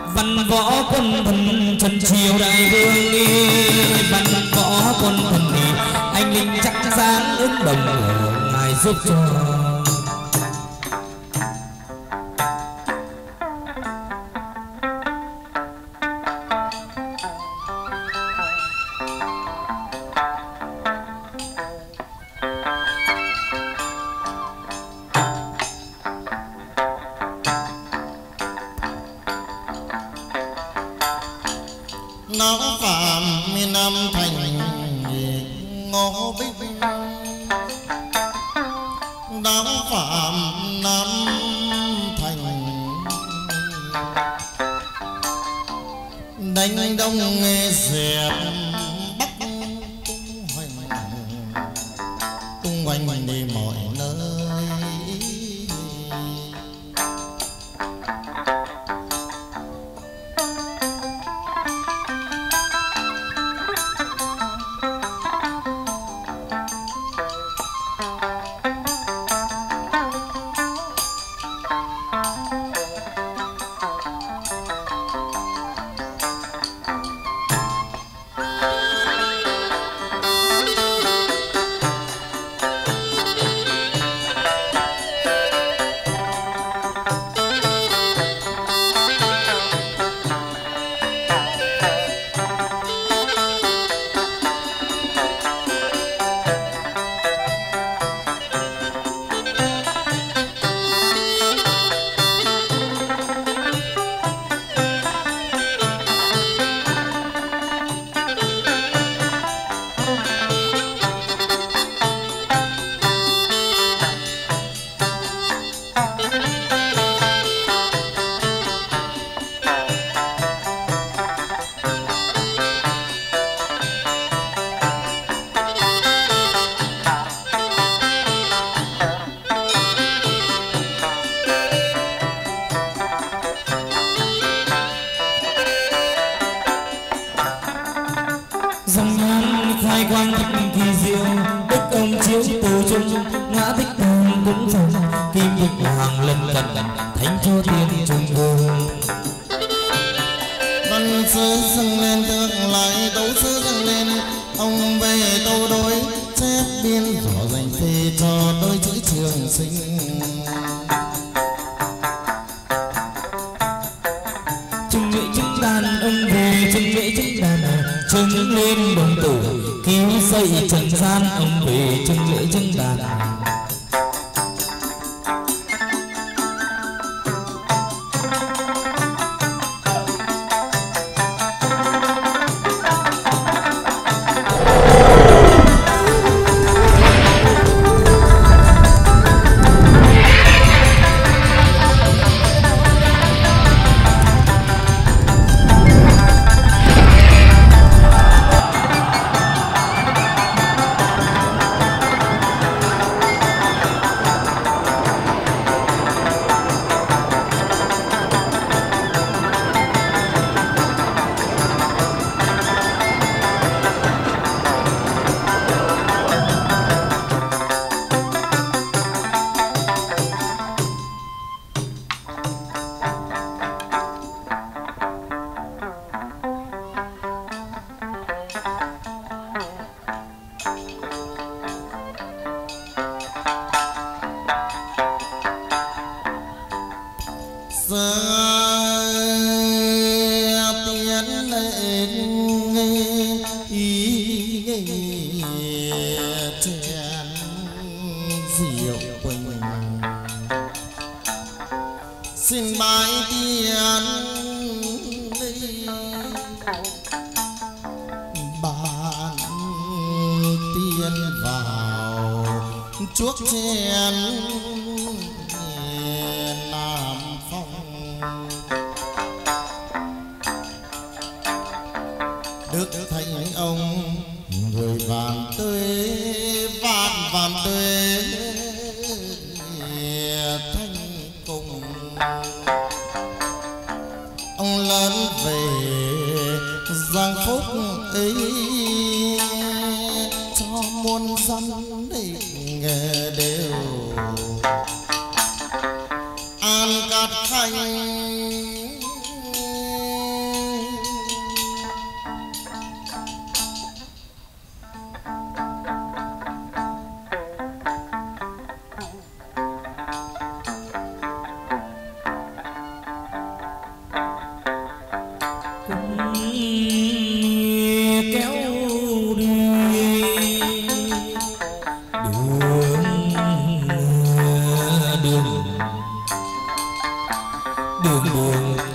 văn võ quân thần trần triều đại vương đi, văn võ quân thần đi, anh linh chắc dáng ứng đồng ngài giúp cho. nó phạm năm thành ngô bích, nó phạm năm thành đánh đông dẹp bắc tung hoành đi mọi nơi.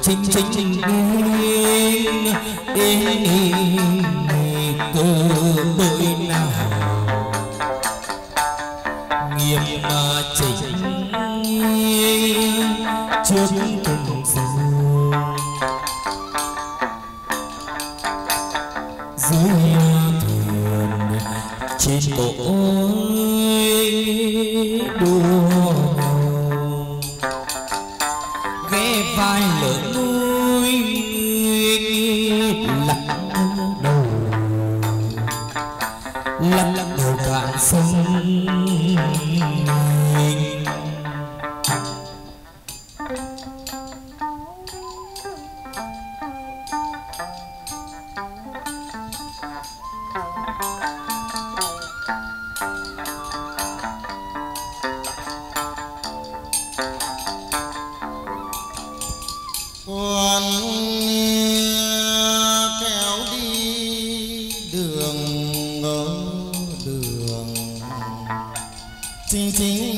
chính cơ bơi nào nghiêm chỉnh trước từng sông dưới thuyền trên cội đua nhau ghé vai lỡ núi lặng đầu cạn sông con kéo đi đường chính